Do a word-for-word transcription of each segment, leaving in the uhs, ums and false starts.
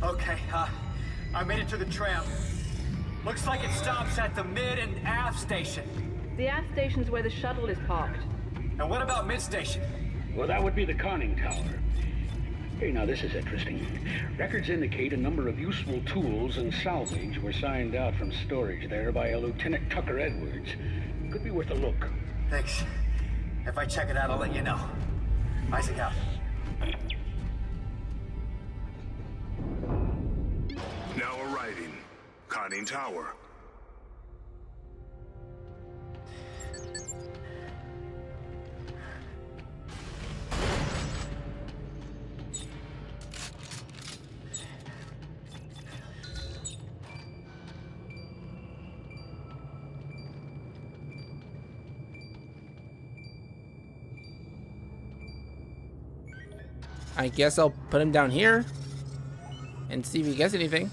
Okay, uh, I made it to the tram. Looks like it stops at the mid and aft station. The aft station's where the shuttle is parked. And what about mid station? Well, that would be the conning tower. Hey, now this is interesting. Records indicate a number of useful tools and salvage were signed out from storage there by a Lieutenant Tucker Edwards. Could be worth a look. Thanks. If I check it out, I'll let you know. Isaac out. Now arriving. Conning tower. I guess I'll put him down here and see if he gets anything.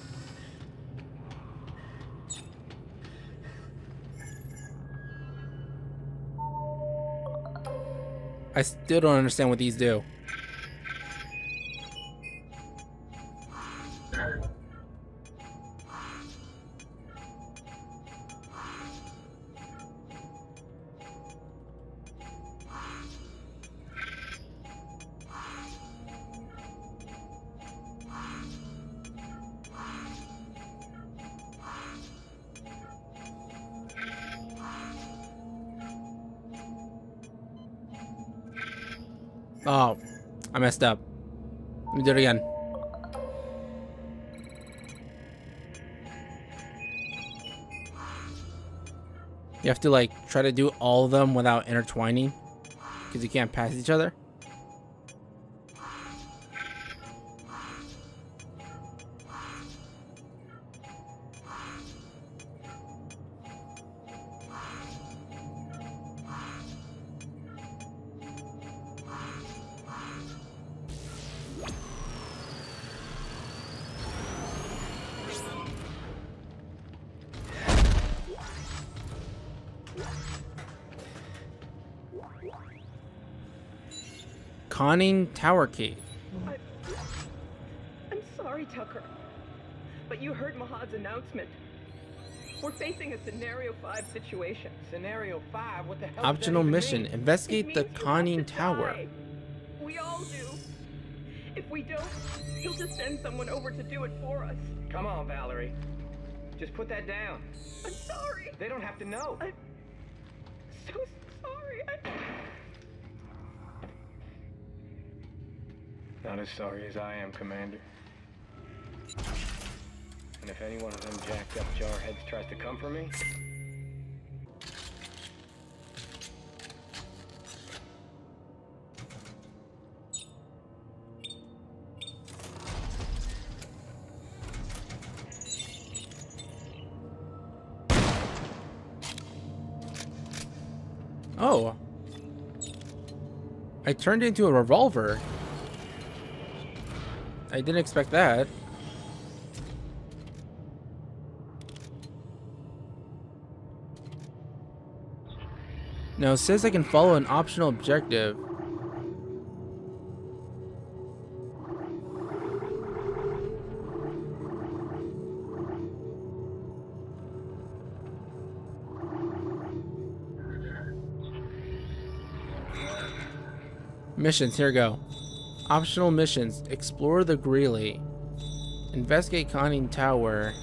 I still don't understand what these do. Oh, I messed up. Let me do it again. You have to like try to do all of them without intertwining because you can't pass each other. Conning tower key. I, I'm sorry, Tucker, but you heard Mahad's announcement. We're facing a scenario five situation. Scenario five? What the hell? Optional mission: mean? investigate the conning tower. Die. We all do. If we don't, he'll just send someone over to do it for us. Come on, Valerie. Just put that down. I'm sorry. They don't have to know. I'm so sorry. I... Not as sorry as I am, Commander. And if any one of them jacked up jarheads tries to come for me... Oh. I turned into a revolver. I didn't expect that. Now it says I can follow an optional objective. Missions, here we go. Optional missions: explore the Greeley, investigate conning tower,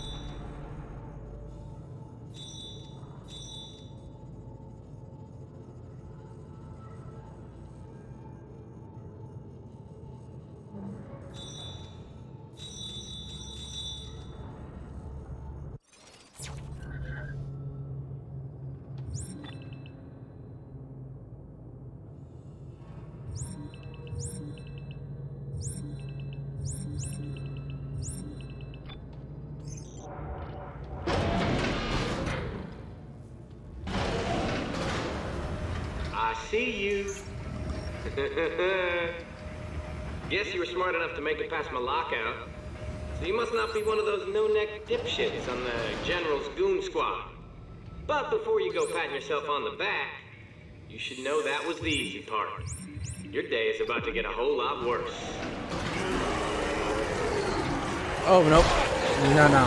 I see you. Guess you were smart enough to make it past my lockout. So you must not be one of those no-neck dipshits on the General's goon squad. But before you go patting yourself on the back, you should know that was the easy part. Your day is about to get a whole lot worse. Oh, nope. No, no.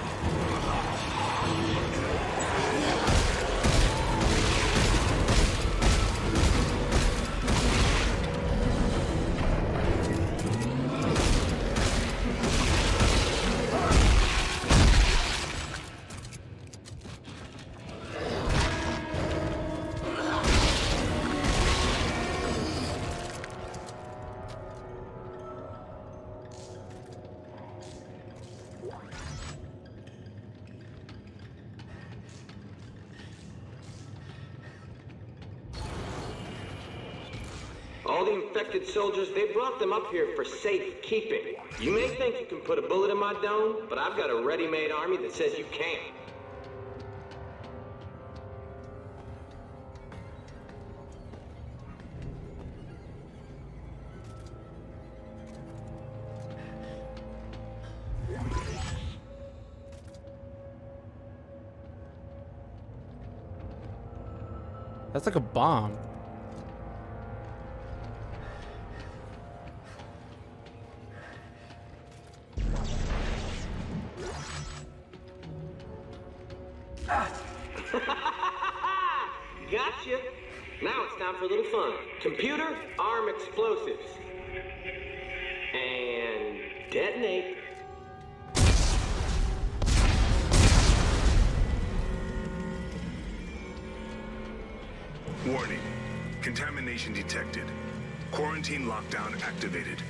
All the infected soldiers, they brought them up here for safekeeping. You may think you can put a bullet in my dome, but I've got a ready-made army that says you can't. That's like a bomb. Gotcha. Now it's time for a little fun. Computer, arm explosives. And detonate. Warning. Contamination detected. Quarantine lockdown activated.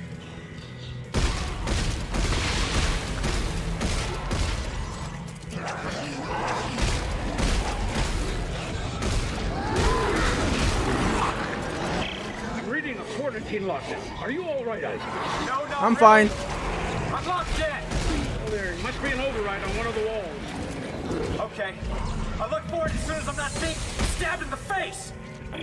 I'm reading a quarantine lockdown. Are you all right, Isaac? No, no. I'm really. fine. I'm locked in. Well, there must be an override on one of the walls. Okay. I look for it as soon as I'm not being stabbed in the face.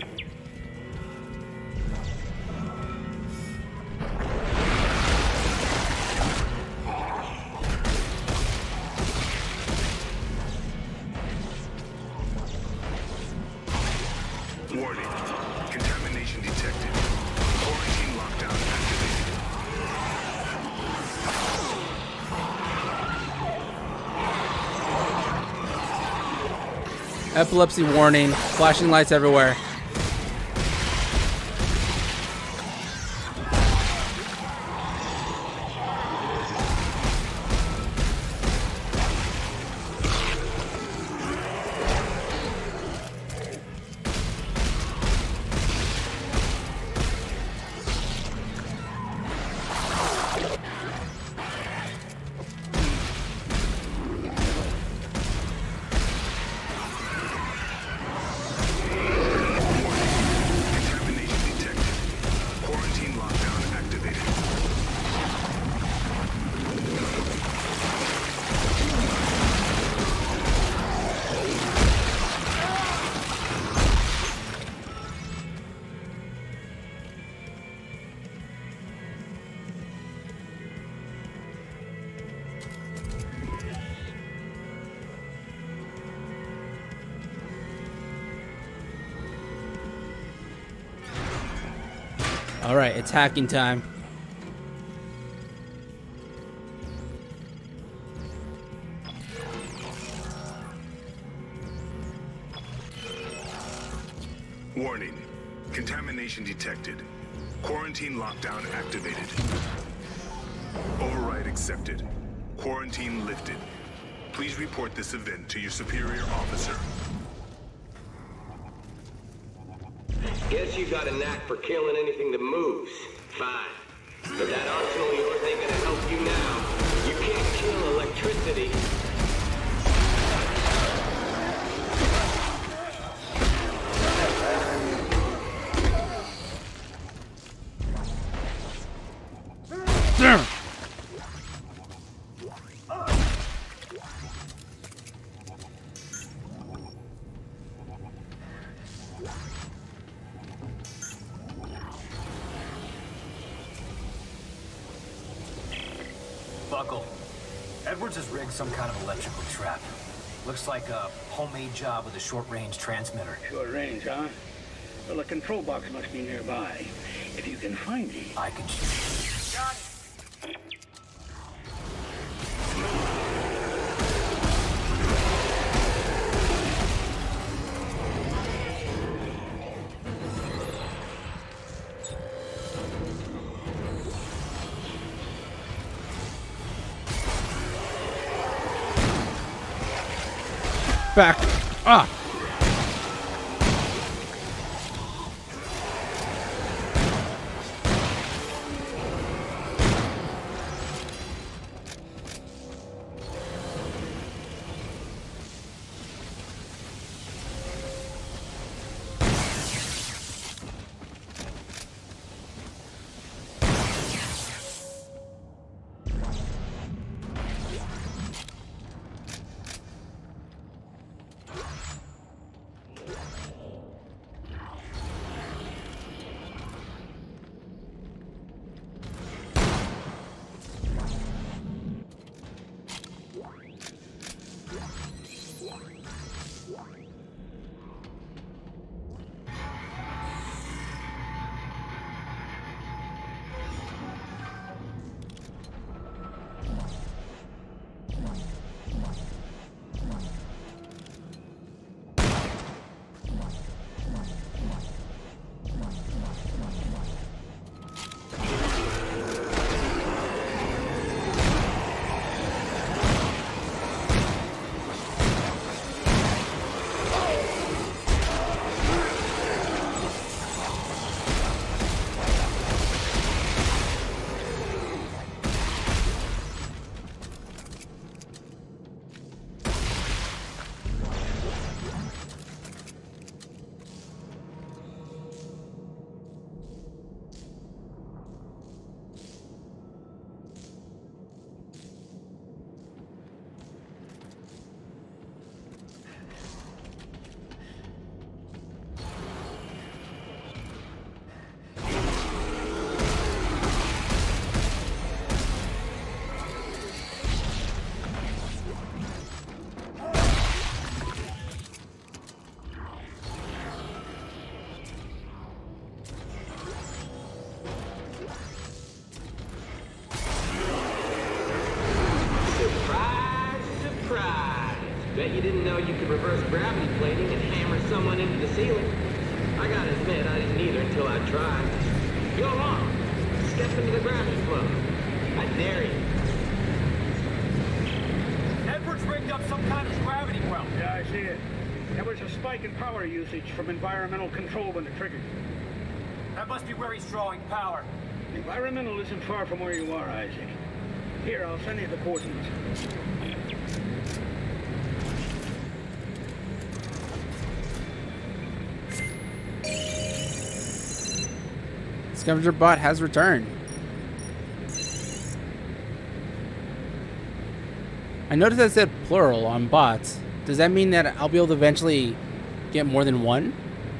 Warning. Contamination detected. Quarantine lockdown activated. Epilepsy warning. Flashing lights everywhere. All right, it's hacking time. Warning. Contamination detected. Quarantine lockdown activated. Override accepted. Quarantine lifted. Please report this event to your superior officer. Guess you got a knack for killing anything that moves. Fine. But that arsenal of yours ain't gonna help you now. You can't kill electricity. Buckle. Edwards has rigged some kind of electrical trap. Looks like a homemade job with a short-range transmitter. Short range, huh? Well, a control box must be nearby. If you can find it. I can shoot. Got it. back. Ah. Bet you didn't know you could reverse gravity plating and hammer someone into the ceiling. I gotta admit, I didn't either until I tried. Go on. Step into the gravity flow. I dare you. Edwards rigged up some kind of gravity well. Yeah, I see it. There was a spike in power usage from environmental control when it triggered. That must be where he's drawing power. Environmental isn't far from where you are, Isaac. Here, I'll send you the coordinates. Scavenger bot has returned. I noticed that said plural on bots. Does that mean that I'll be able to eventually get more than one?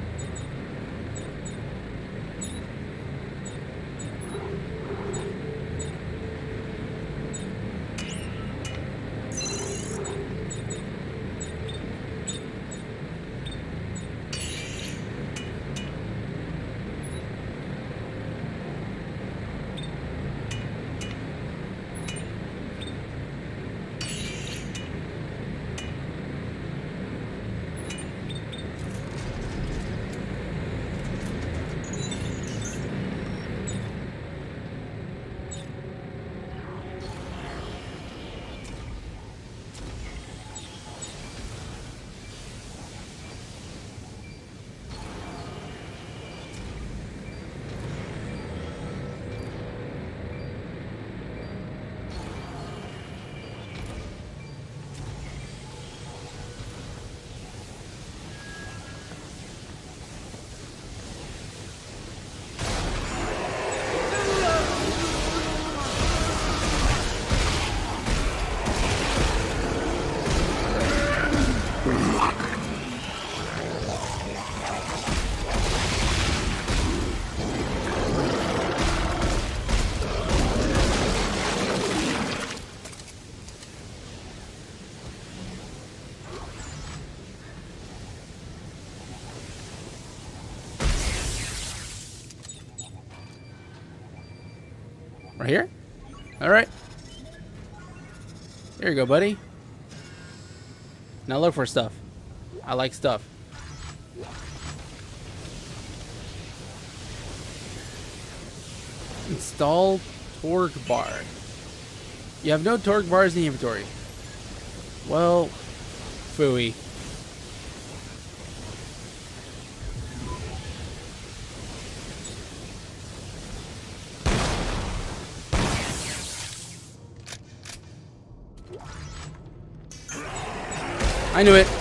Right here? Alright. Here you go, buddy. Now look for stuff. I like stuff. Install torque bar. You have no torque bars in the inventory. Well, phooey. I knew it.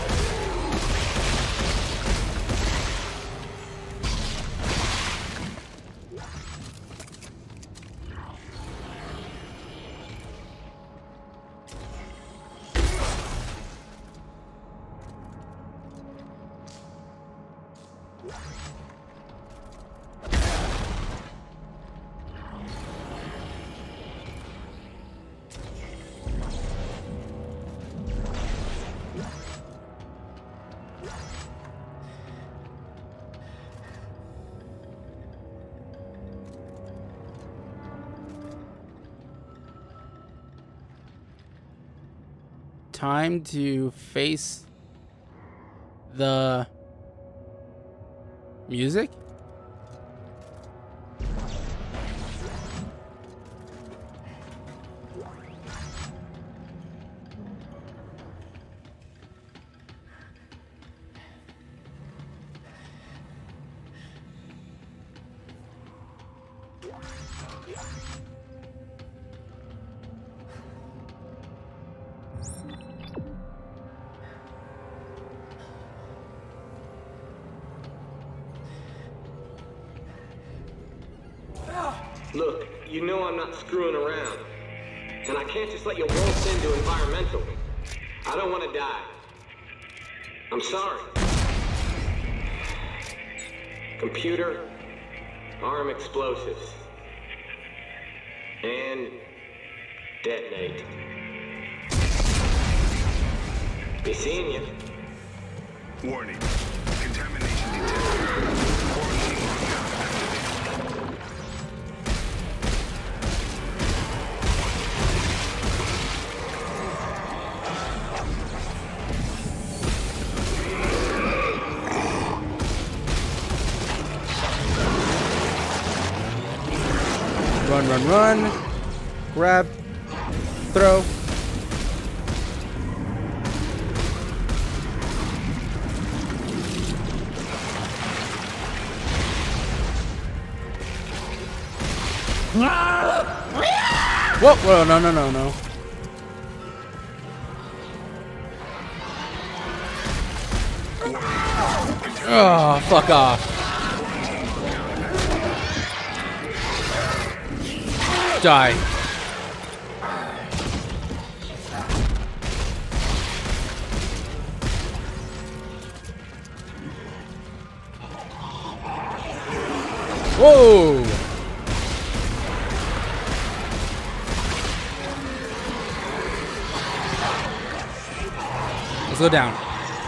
Time to face the music. Look, you know I'm not screwing around. And I can't just let you waltz into environmental. I don't want to die. I'm sorry. Computer, arm explosives. And detonate. Be seeing you. Warning. Contamination detected. Quarantine lockdown activated. Run, run, run. Grab. Throw. Whoa, whoa, no, no, no, no. Oh, fuck off. Die. Whoa. Let's go down.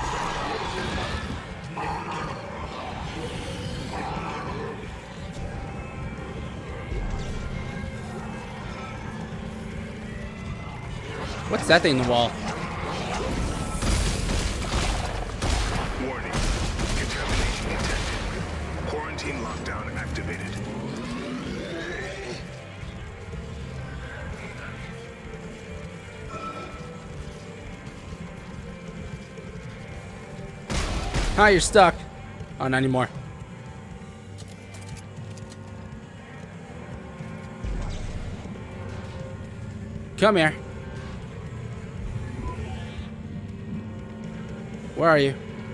What's that thing in the wall? Warning. Contamination detected. Quarantine lockdown activated. Ah, you're stuck. Oh, not anymore. Come here. Where are you?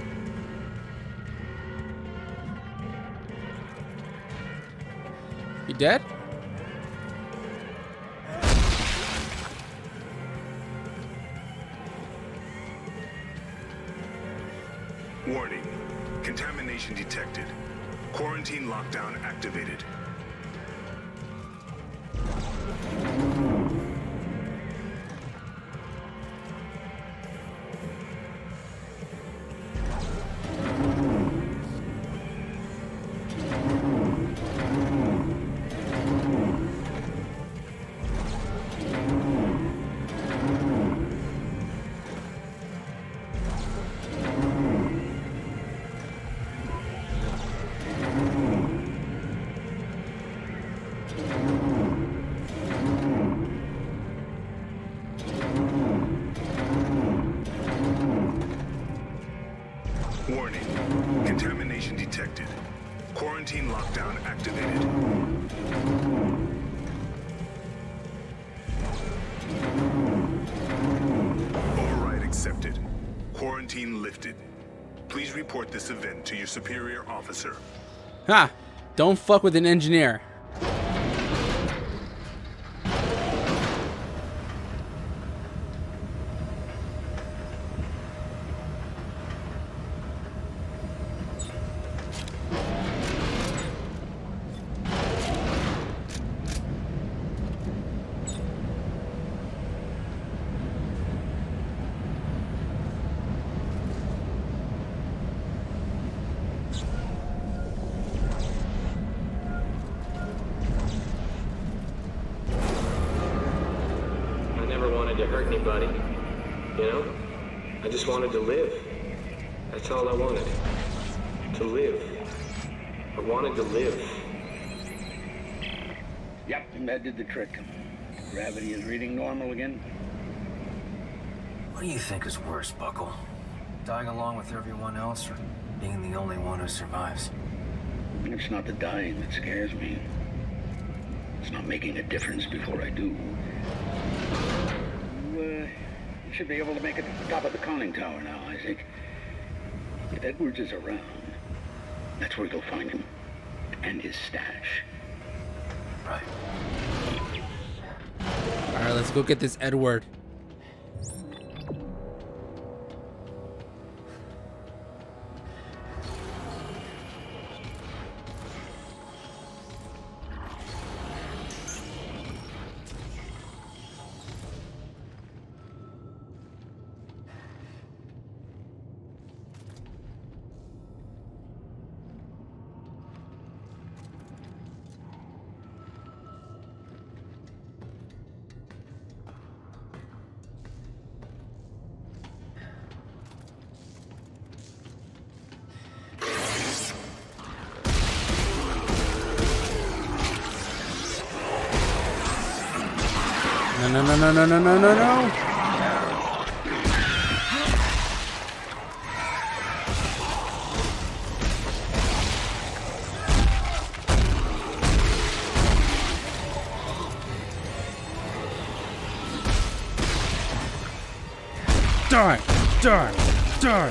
You dead? Warning. Contamination detected. Quarantine lockdown activated. Warning. Contamination detected. Quarantine lockdown activated. Override accepted. Quarantine lifted. Please report this event to your superior officer. Ha! Don't fuck with an engineer. To hurt anybody, you know? I just wanted to live. That's all I wanted. To live. I wanted to live. Yep, and that did the trick. Gravity is reading normal again. What do you think is worse, Buckle? Dying along with everyone else, or being the only one who survives? It's not the dying that scares me. It's not making a difference before I do. Uh, you should be able to make it to the top of the conning tower now, Isaac. If Edwards is around, that's where you'll find him. And his stash. Right. Alright, let's go get this Edward. No, no, no, no, no, no, no, no. Die, die, die.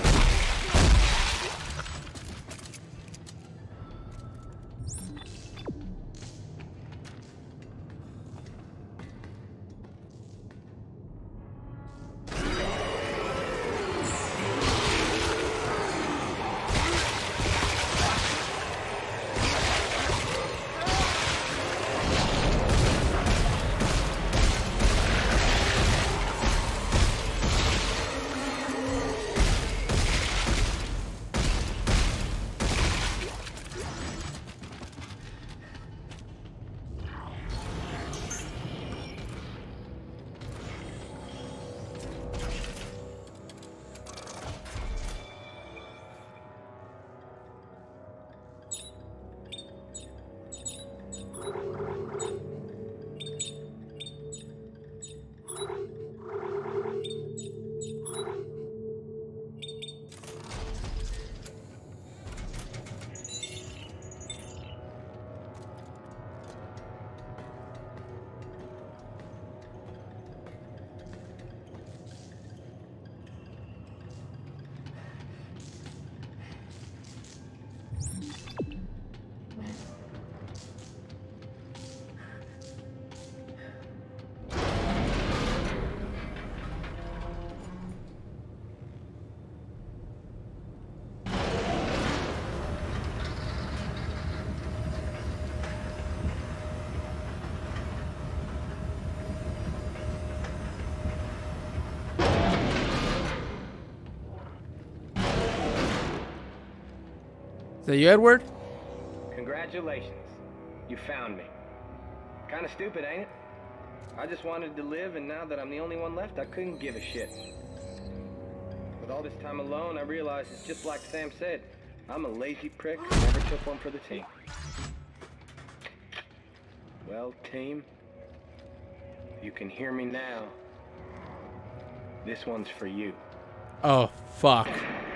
Is that you, Edward? Congratulations. You found me. Kinda stupid, ain't it? I just wanted to live, and now that I'm the only one left, I couldn't give a shit. With all this time alone, I realized it's just like Sam said. I'm a lazy prick who never took one for the team. Well, team, you can hear me now. This one's for you. Oh, fuck.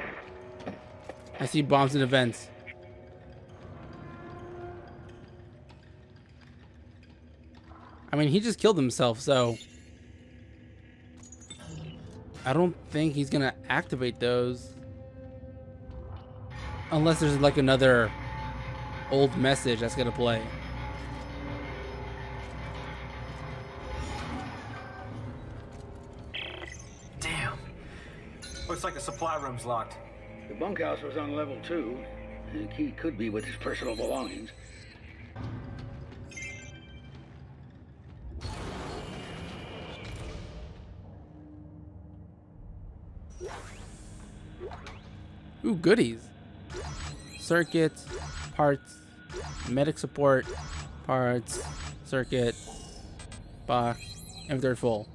I see bombs in the vents. I mean, he just killed himself, so I don't think he's gonna activate those. Unless there's like another old message that's gonna play. Damn. Looks like the supply room's locked. The bunkhouse was on level two. The key could be with his personal belongings. Ooh, goodies. Circuits, parts, medic support, parts, circuit, box, inventory full.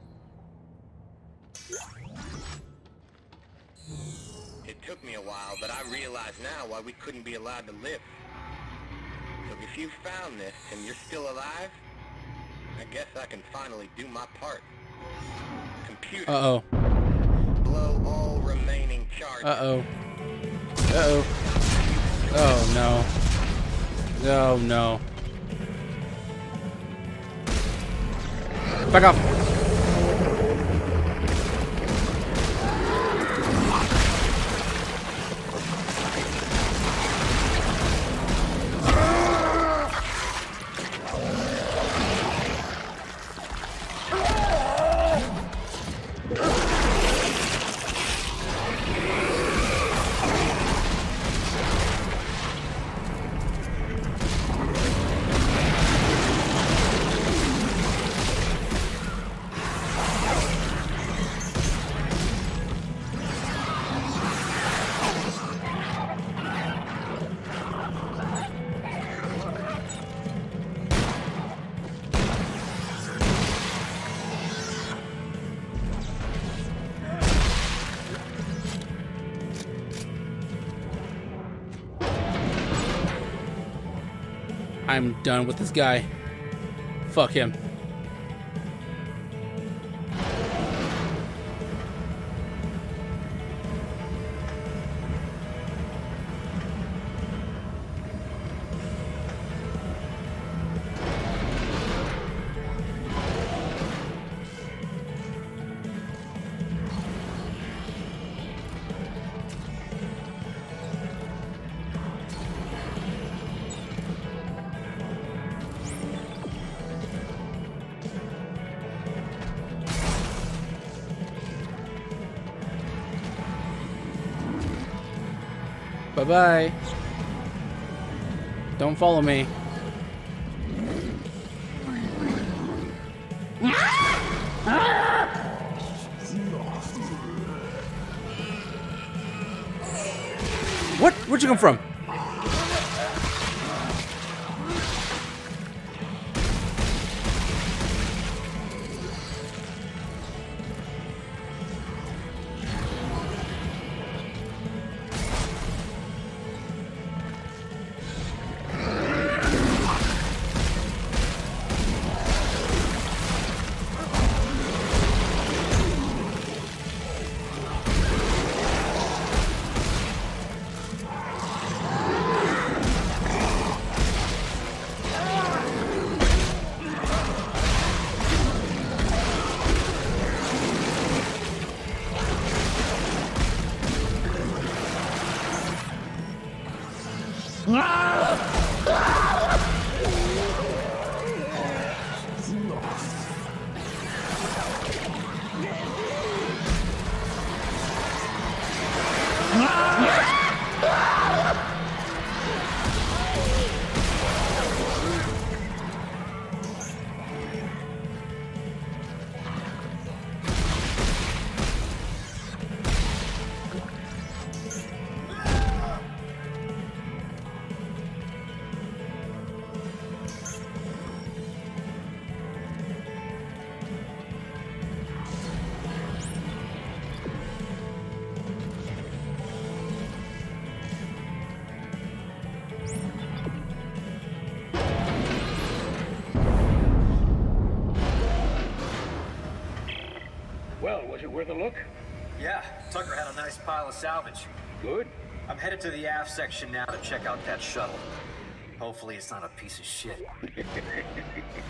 It took me a while, but I realize now why we couldn't be allowed to live. So if you found this and you're still alive, I guess I can finally do my part. Computer. Uh-oh. Blow all remaining charges. Uh-oh. Uh-oh. Oh, no. Oh, no. Back off. I'm done with this guy. Fuck him. Bye-bye. Don't follow me. What? Where'd you come from? Well, was it worth a look? Yeah, Tucker had a nice pile of salvage. Good. I'm headed to the aft section now to check out that shuttle. Hopefully it's not a piece of shit.